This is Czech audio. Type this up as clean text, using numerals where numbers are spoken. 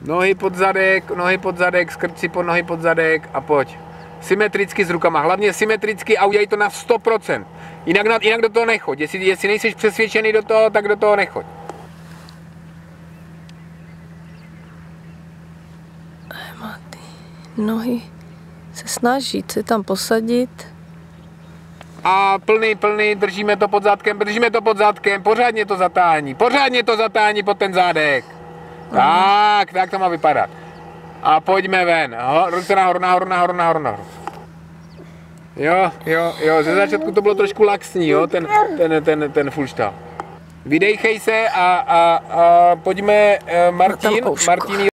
Nohy pod zadek, skrč si pod nohy pod zadek a pojď. Symetricky s rukama, hlavně symetricky a udělej to na 100%. Jinak do toho nechoď. Jestli nejsi přesvědčený do toho, tak do toho nechoď. Ty nohy se snaží se tam posadit. A plný, držíme to pod zadkem, pořádně to zatáhni pod ten zádek. Tak to má vypadat. A pojďme ven, ruce nahoru. Jo, ze začátku to bylo trošku laxní, jo, ten fullštál. Vydejchej se a pojďme, Martin